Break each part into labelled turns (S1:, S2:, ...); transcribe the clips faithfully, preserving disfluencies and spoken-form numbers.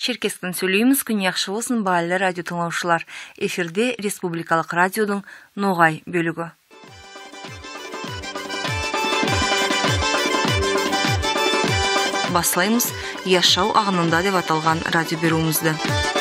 S1: Черкестен сөйлейміз, күн яқшы болсын, баалар радио тыңлаушылар. Эфирде Республикалық радиодың Ноғай бөлігі. Баслаймыз Яшау ағынында деп аталған радио беруімізді.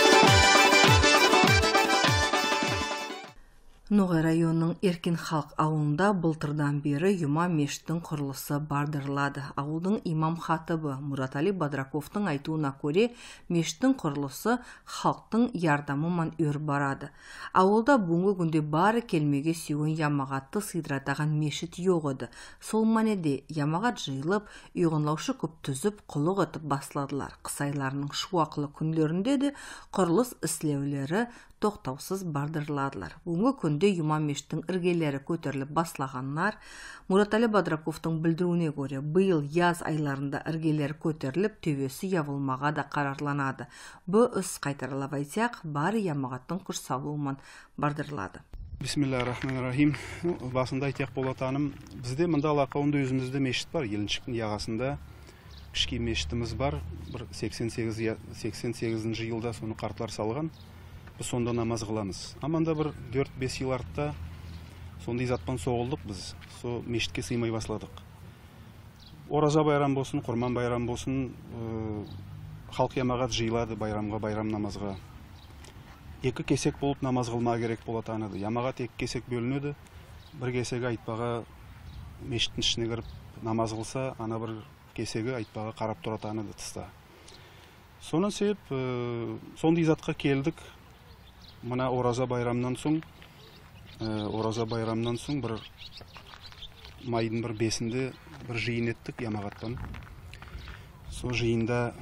S1: Ноғай районының Еркен халық ауылында былтырдан бері Юма мешіттің құрылысы бардырылады. Ауылдың имам хатыбы Мұратали Бадраковтың айтуына көре, мешіттің құрылысы халықтың ярдамымен өр барады. Ауылда бүгінгі күнде бары келмеге сүйген ямағатты сыйдыратаған мешіт жоқ еді. Сол манеде ямағат жиылып, үйғынлаушы көп түзіп, құлық етіп басладылар. Қысайларының шуақылы күндерінде де құрылыс іслеулері тоқтаусыз бардырладылар. Бүгінгі күнде Юма мешіттің іргелері көтеріліп баслағаннар. Мұратали Бадраковтың білдіруіне көре, биыл яз айларында іргелері көтеріліп, төбесі явылмаға да қарарланады. Бұл іс қайтарылап айтсақ, бары ямағаттың күш салуымен бардырылады.
S2: Бисмиллахир-рахманир-рахим. Басында айтақ болатаным, бізде мұнда Алақауында өзімізде мешіт бар, Еліншіктің яғасында кішкей мешітіміз бар. сексен сегізінші жылда соны қартлар салған. Біз сонда намаз қыламыз. Аманда бір төрт бес жыл артта сондай затпан соғылдық біз. Со мешітке сыймай басладық. Ораза байрам болсын, Құрман байрам болсын, халық ямағат жиылады байрамға, байрам намазға. Екі кесек болып намаз қылма керек болатаныды. Ямағат екі кесек бөлінеді. Бір кесегі айтпаға мешіттің ішіне кіріп намаз қылса, ана бір кесегі айтпаға қарап тұратаныды тыста. Соны себеп, сондай затқа келдік. Мына ораза байрамнан соң, ораза байрамнан соң бір майдың бір бесінде бір жиын еттік ямағаттан. Сол жиында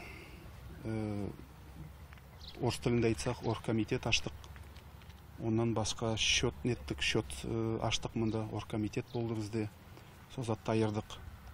S2: орыс тілінде айтсақ, оргкомитет аштық. Оннан басқа счет неттік, счет аштық мұнда, оргкомитет болды бізде. Сол затты айырдық.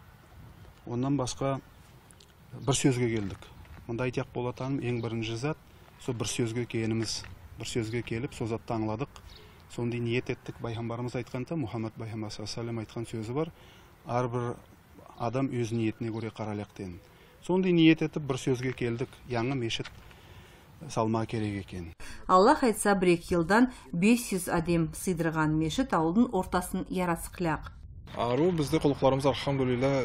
S2: Оннан басқа бір сөзге келдік. Мұнда айтақ болатаным, ең бірінші зат, сол бір сөзге келіміз. Бір сөзге келіп, сол затты аңладық. Сондай ниет еттік. Пайғамбарымыз айтқанда, Мұхаммад пайғамбар саллаллаху айтқан сөзі бар. Әрбір адам өз ниетіне көре қаралақ деген. Сондай ниет етіп, бір сөзге келдік. Яңы мешіт салма керек екен.
S1: Аллах айтса, бір-екі елдан бес жүз адам сыйдырған мешіт ауылдың ортасын яратсықлақ.
S3: Ару бізде құлықларымыз алхамдулилла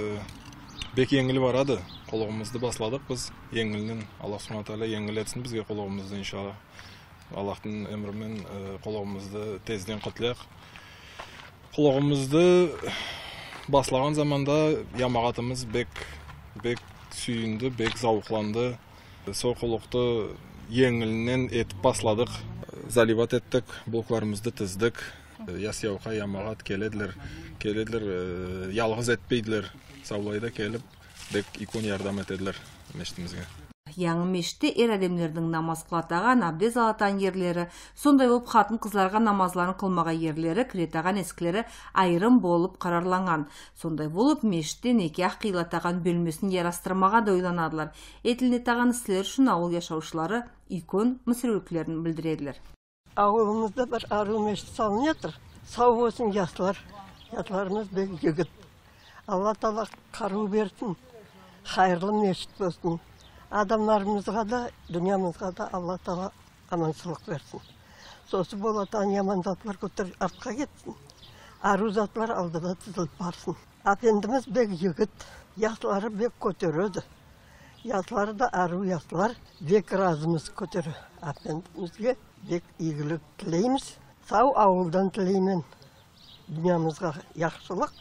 S3: бек еңгілі барады. Құлығымызды басладық біз. Еңгілінен Аллах субхана тағала еңгіл етсін бізге құлығымызды иншалла. Аллахтың өмірімен құлығымызды тезден құтылайық. Құлығымызды баслаған заманда ямағатымыз бек бек сүйінді, бек зауқланды. Сол құлықты еңгілінен етіп басладық. Заливат еттік, блокларымызды тіздік. Ясияуқа ямағат келеділер, келеділер, ялғыз етпейділер. Саулайда келіп, бек икон ярдам етеділер мешітімізге.
S1: Яңы мешітте ер әдемлердің намаз қылатаған, абдез алатан ерлері, сондай болып қатын қызларға намазларын қылмаға ерлері, кіретаған ескілері айырым болып қарарланған. Сондай болып мешітте некях қиылатаған бөлмесін ярастырмаға да ойланадылар. Етілінетаған істілер үшін ауыл яшаушылары икон мүсірөкілерін білдіреділер.
S4: Ауылымызда бір ару мешіт салын етір. Сау болсын ясылар, ясыларымыз бек егіт. Алла Тағала қару берсін, хайырлы мешіт болсын. Адамларымызға да, дүниямызға да Алла Тағала амансыздық берсін. Сосы болатан яман затлар көтер артқа кетсін. Ару затлар алдыда тізіліп барсын. Апендіміз бек егіт, ясылары бек көтереді. Ясылары да ару ясылар, бек разымыз көтері. Апендімізге бек игілік тілейміз. Сау ауылдан тілеймен. Дүниямызға яқшылық.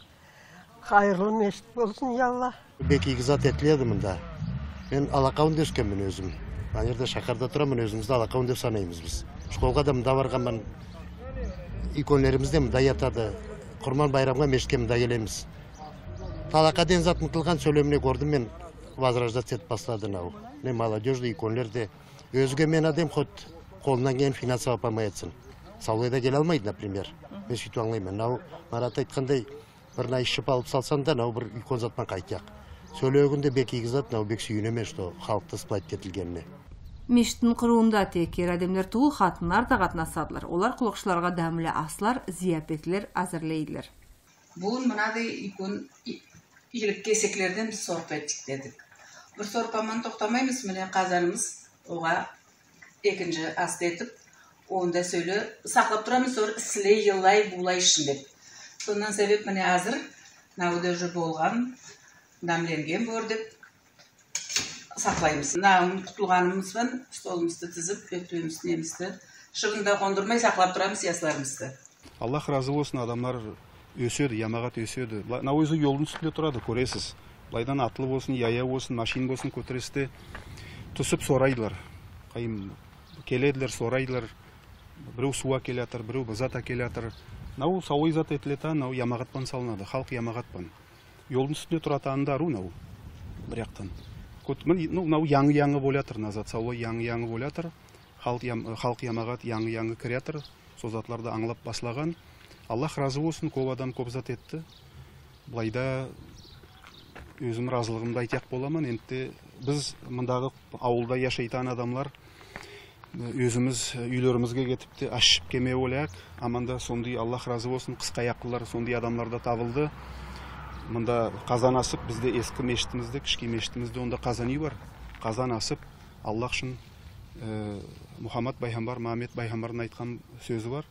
S4: Хайырлы мешіт болсын, ялла.
S5: Бек игі зат етіледі мұнда. Мен Алақауында өскенмін өзім. Анерде шақарда тұрамын, өзімізді Алақауында санаймыз біз. Школға да мұнда барғанмын. Иконлерімізде мұнда ятады. Құрман байрамға мешітке мұнда келеміз. Талақа ден зат мұтылған сөйлеміне көрдім мен возрождать етіп бастады нау. Мен молодежді иконлерде. Өзге мен адем ход қолынан кейін финансова помаяцын. Саулайда келе алмайды, например. Мен сөйтіп аңлаймын. Нау Марат айтқандай, бір на ішіп алып салсан да, нау бір икон затман қайтияқ. Сөйлегінде бек игізат, нау бек сүйінеме, что халықты сплайт кетілгеніне.
S1: Мешіттің құруында тек ер әдемлер туыл қатынар да қатынасадылар. Олар құлықшыларға дәмілі аслар, зияпетлер әзірлейділер.
S6: Бұл мұнады икон игілік кесеклерден біз сорпа еттік дедік. Бір сорпаман тоқтамаймыз, міне қазанымыз оға екінші асты етіп, онда сөйлі сақлап тұрамыз, ор сілей, еллай, булай үшін деп. Сондан себеп міне азыр, науды жүр болған, дамленген бөр деп сақлаймыз. Науын құтылғанымыз бен, столымызды тізіп, өтуімізді немізді, шығында қондырмай сақлап тұрамыз ясларымызды.
S2: Аллах разы болсын, адамдар өседі, ямағат өседі. Нау өзі жолдың үстінде тұрады, көресіз. Былайдан атлы болсын, яя болсын, машин болсын, көтересте түсіп сорайдылар. Қайым келеділер, сорайдылар. Біреу суа келетір, біреу бұзат келетір. Нау сауай зат етілета, нау ямағатпан салынады, халық ямағатпан. Жолдың үстінде тұратанында ару нау, бір яқтан. Нау яңы-яңы болятыр, назат сауай яңы-яңы болятыр. Халық ямағат яңы-яңы кіретір, созатларды аңлап баслаған. Аллах разы болсын, көп адам көп зат етті. Бұлайда өзім разылығымды айтақ боламын. Енді біз мұндағы ауылда яшайтан адамлар өзіміз үйлерімізге кетіпті, ашып кеме ойлайық. Аманда сондай Аллах разы болсын, қысқа аяқлылар сондай адамларда табылды. Мұнда қазан асып, бізде ескі мешітімізде, кішке мешітімізде онда қазан үй бар. Қазан асып, Аллах үшін Мұхаммад пайғамбар, Мұхаммед пайғамбардың айтқан сөзі бар.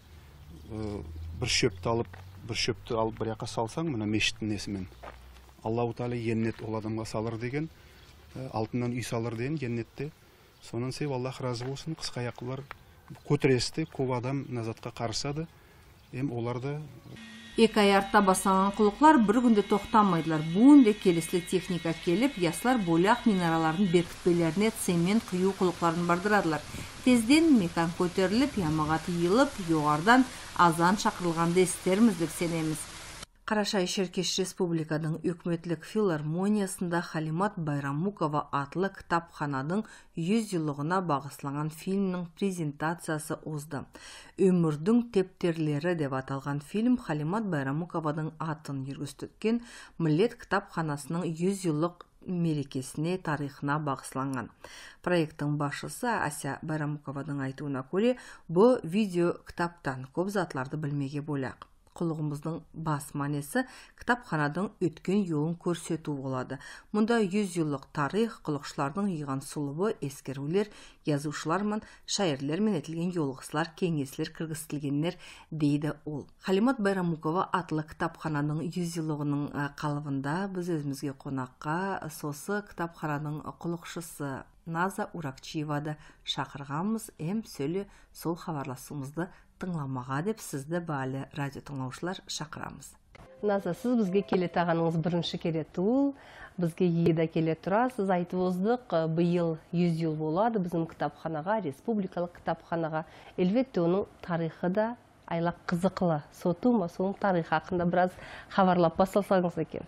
S2: Бір шөпті алып, бір шөпті алып бір жаққа салсаң, мына мешіттің несімен. Аллаху Тағала еннет ол адамға салыр деген, алтыннан үй салыр деген еннетте. Сонан себеп Аллах разы болсын, қысқа аяқлылар көтересте көп адам назатқа қарысады. Ем оларды
S1: Екі ай артта басланған құлықлар бір күнде тоқтамайдылар. Бүгінде келесілі техника келіп, яслар бойлақ минаралардың бекітпелеріне цемент құю құлықларын бардырадылар. Тезден мекан көтеріліп, ямағаты еліп, жоғардан азан шақырылғанды естерміз деп сенеміз. Қарашай Шеркеш Республикадың өкметлік филармониясында Халимат Байрамукова атлы кітапханадың жүз жылдығына бағысланған фильмнің презентациясы озды. Өмірдің тептерлері деп аталған фильм Халимат Байрамукованың атын ергістіткен Милет кітапханасының жүз жылдық мерекесіне тарихына бағысланған. Проекттің басшысы Ася Байрамукованың айтуына көре, бұл видео кітаптан көп затларды білмеге болақ. Құлығымыздың бас манесі кітапханадың өткен жолын көрсету болады. Мұнда жүз жылдық тарих, құлықшылардың иған сұлыбы, ескерулер, yazушылар мен шайырлер мен етілген жолғысылар, кеңеслер, кіргістілгенлер дейді ол. Халимат Байрамукова атлы кітапхананың жүз жылдығының қалыбында біз өзімізге қонаққа сосы кітапхананың құлықшысы Наза Уракчиевады шақырғанбыз, әм сөлі сол хабарласуымызды тыңламаға деп сізді бәлі радио тыңлаушылар шақырамыз.
S7: Наза, сіз бізге келе тағаныңыз бірінші керет ол, бізге еді келе тұра, сіз айтып оздық, бұйыл жүз жыл болады біздің кітапханаға, республикалық кітапханаға. Әлбетте оның тарихы да айлақ қызықлы, соты ма, соның тарихы хақында біраз хабарлап басылсаңыз екен.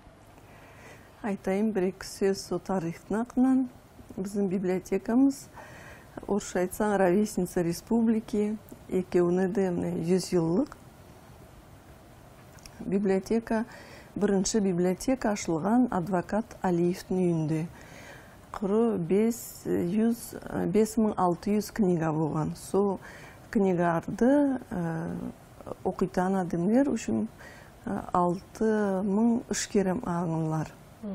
S8: Айтайын бір-екі сөз со тарихтың ақынан. Біздің библиотекамыз, орысша айтсаң, ровесница республики, екеуіне де жүз жылдық. Библиотека, бірінші библиотека ашылған адвокат Алиевтің үйінде. Құры бес мың алты жүз книга болған. Сол книгарды оқитан адамдар үшін алты мың үш керем аңылар.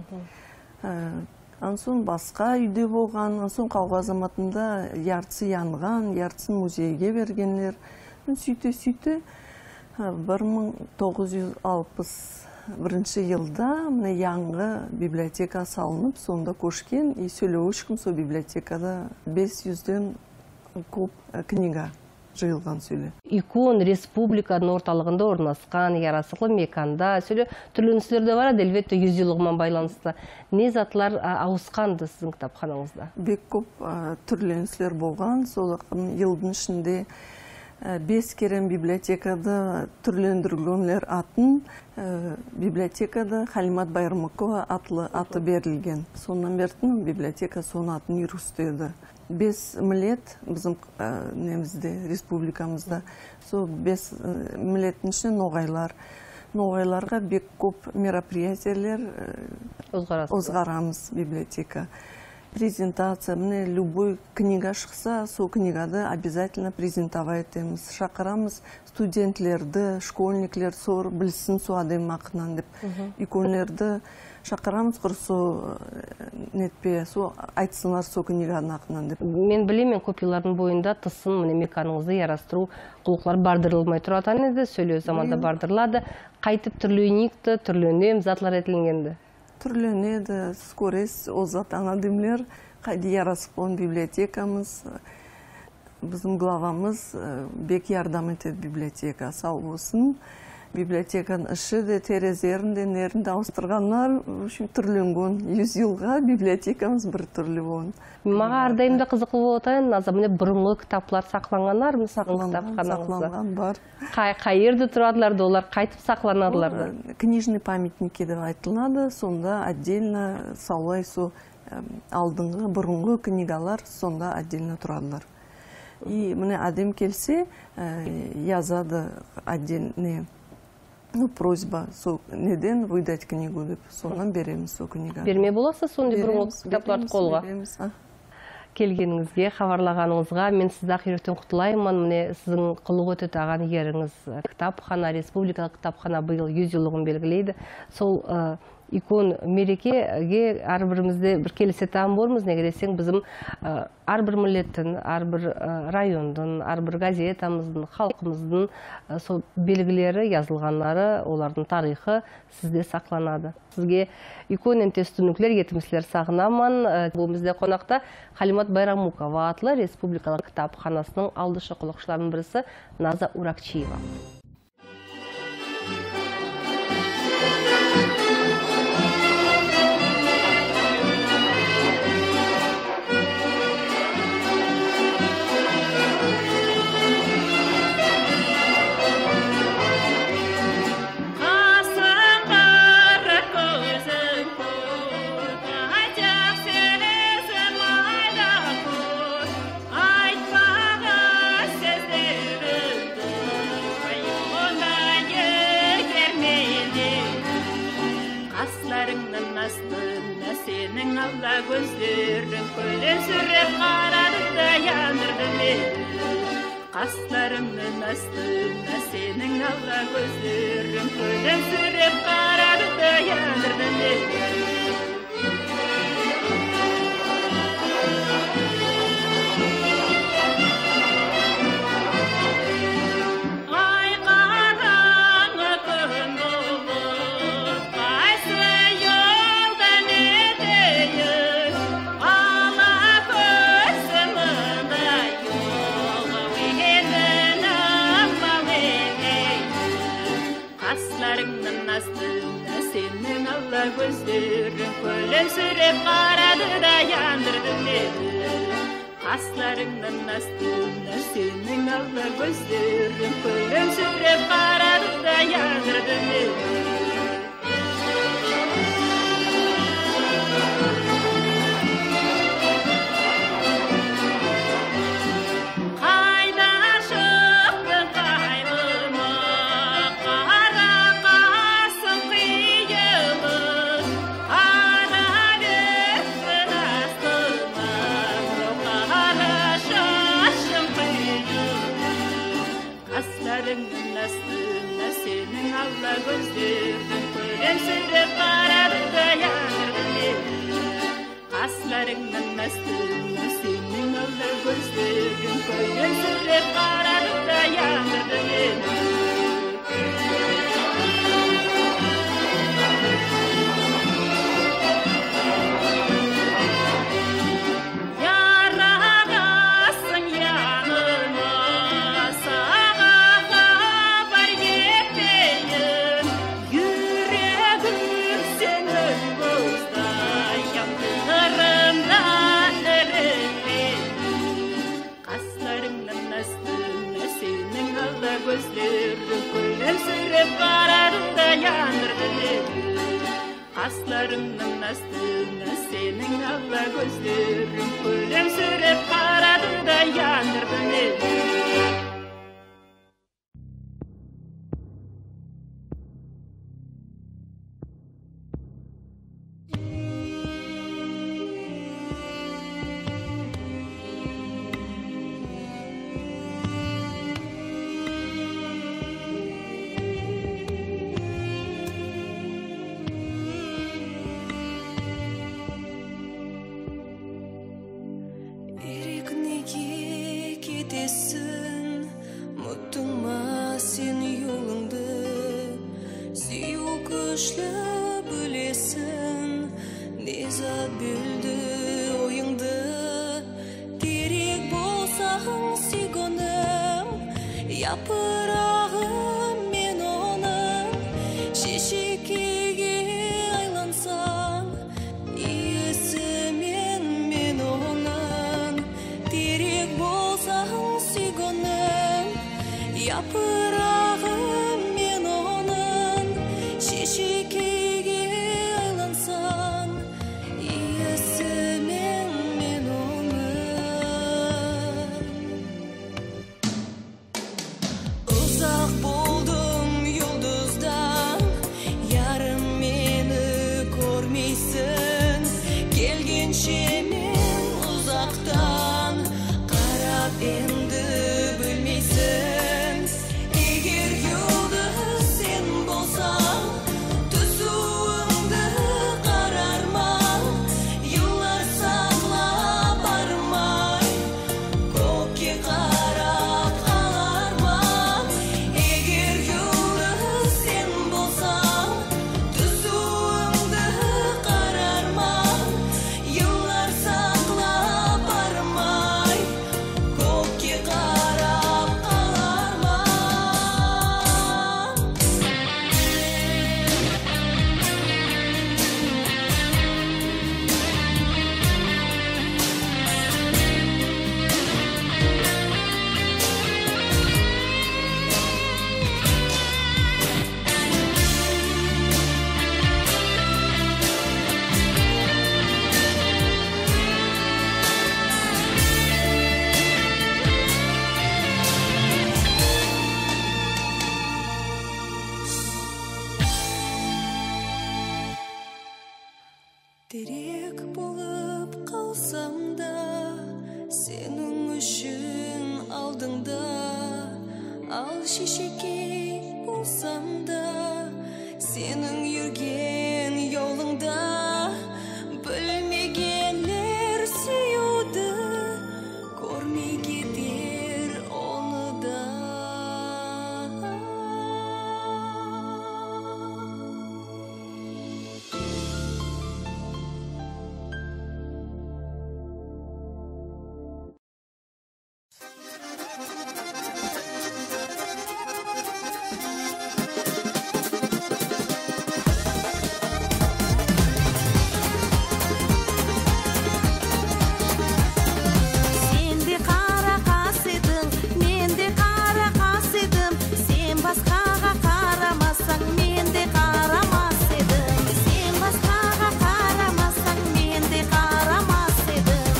S8: Ансын басқа үйде болған, ансын қауға заматында яртысы янған, яртысын музейге бергенлер. Сөйте-сөйте бір мың тоғыз жүз алпыс бірінші жылда яңғы библиотека салынып, сонда көшкен, и сөйлеу үшкім со библиотекада бес жүзден көп книга жиылған сөйле.
S7: Икон республиканың орталығында орнасқан, ярасықлы меканда, сөйле түрліністер де бар, әлбетте жүз жылдығымен байланысты. Не затлар ауысқанды сіздің кітапханаңызда?
S8: Бек көп түрліністер болған, сол жылдың ішінде бес керем библиотекада түрлендіргенлер атын, библиотекада Халимат Байрамукова атлы аты берілген. Сонан бердің библиотека сон атын үйрістеді. Бес милет біздің немізде, республикамызда. Сол бес милеттің ішіне ноғайлар. Ноғайларға бек көп мероприятиялер озғарамыз библиотека. презентация, міне любой книга шықса, сол книгады обязательно презентовать етеміз. Шақырамыз студентлерді, школьниклер сор білсін со адем мақынан деп. Иконлерді шақырамыз құрсо нетпе, со айтсынар со книганы ақынан деп.
S7: Мен білем, мен копиялардың бойында тысын, міне меканыңызды ярастыру құлықлар бардырылмай тұратан еді, сөйлеу заманда бардырылады. Қайтып түрленікті, түрленем, затлар етілгенді.
S8: Түрленеді, скорес, ол зат ана демлер, қайды ярасып он библиотекамыз, біздің главамыз бек ярдам етеді библиотека, сау болсын. Библиотеканың іші де, терезерін де, нерін де ауыстырғанлар, түрленген, жүз жылға библиотекамыз бір түрлі болын.
S7: Маға ардайымда қызықлы болатайын, азамыне бұрынғы кітаплар сақланғанар,
S8: сақланған бар.
S7: Қайырды тұрадыларды, олар қайтып сақланадылар?
S8: Книжный памятники деп айтылады, сонда отдельно саулай со алдыңғы бұрынғы книгалар сонда отдельно тұрадылар. И міне адем келсе, язады отдельный ну, просьба, со, неден выдать книгу деп, сонан береміз со книга.
S7: Берме боласа, сонда бұрынғы кітапларды қолға? Келгеніңізге, хабарлағаныңызға мен сізді ақиректен құтылаймын. Міне сіздің құлық өтет аған еріңіз кітапхана, республикалық кітапхана бұйыл жүз жылығын белгілейді. Сол икон мерекеге әрбірімізде бір келісетан болмыз, неге десең біздің әрбір милеттің, әрбір райондың, әрбір газетамыздың, халқымыздың сол белгілері, yazылғанлары, олардың тарихы сізде сақланады. Сізге икон ентестінуклер етімісілер сағынамын. Бұл бізде қонақта Халимат Байрамукова атлы республикалық кітапханасының алдышы құлықшыларының бірісі Наза Уракчиева.
S9: Gözlerim kölün sürüp qaradı da yandırdı beni. Qaslarımın astına senin alla gözlerim kölün sürüp qaradı da yandırdı beni. Gözlerim kölün sürüp qaradı da yandırdı beni. Qaslarımın astına senin alla gözlerim kölün sürüp qaradı da yandırdı beni. Gözlerim kölün sürüp qaradı da yandırdı beni. Qaslarımın astına senin alla gözlerim kölün sürüp qaradı da yandırdı beni. Gözlerim kölün sürüp qaradı da yandırdı beni. Qaslarımın astına senin alla gözlerim kölün sürüp qaradı da yandırdı beni.
S10: кетесің, мұттыңма сен yolыңды, сүйу күшлі білесің, не зат бөлді ойыңды, керек болсаң сүйгенім, япырағым мен оның, шешекеге айлансам, иесімен мен оның, керек болсаң сүйгенім, япырағым мен оның, шешекеге айлансам, иесімен мен оның. Uzak buldum yıldızdan, yarım beni görmeysin, gelgençe men uzaktan, qarab endi bilmeysin. Eğer yıldız sen bolsang, tuzuğumda qararma, yıllar saqlab barmay, көкке qarab qalarma. Eğer yıldız sen bolsang, tuzuğumda qararma, yıllar saqlab barmay, көкке qarab qalarma. Терек болып қалсам да, сенің үшін алдыңда, ал шешекей болсам да, сенің жүрген yolыңда, білмегенлер сүюді, көрмей кетер оны да. Сен де қара қас едің, мен де қара қас едім, сен басқаға қарамасаң, мен де қарамас едім. Сен басқаға қарамасаң, мен де қарамас едім.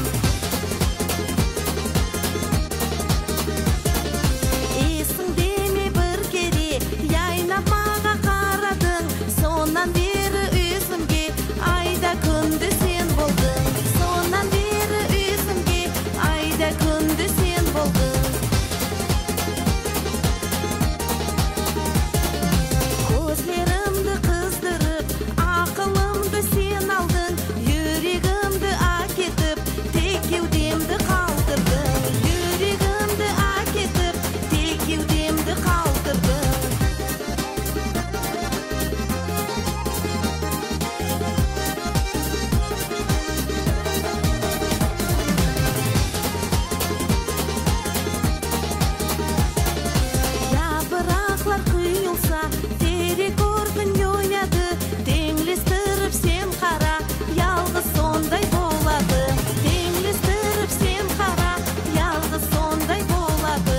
S10: Есіңде ме бір кере, яйнап маға қарадың, сонан бері өзімге айда күнді сен болдың. Сонан бері өзімге айда күнді сен болдың. Көзлерімді қыздырып, ақылымды сен алдың, жүрегімді әкетіп, тек кеудемді қалдырдың. Жүрегімді әкетіп, тек кеудемді қалдырдың. Yapraklar kıyılsa, terek örtün oynadı, tenglestirip sen qara, yalğız sonday болады. Tenglestirip sen qara, yalğız sonday болады.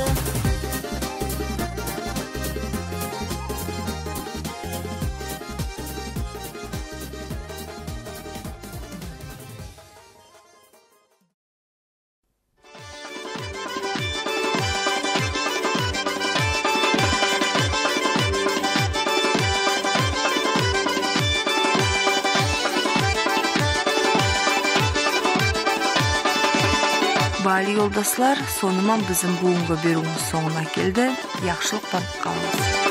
S1: Баали жолдашлар, соныман біздің бүгінгі беруіміз соңына келді. Яқшылықтан қалыңыз.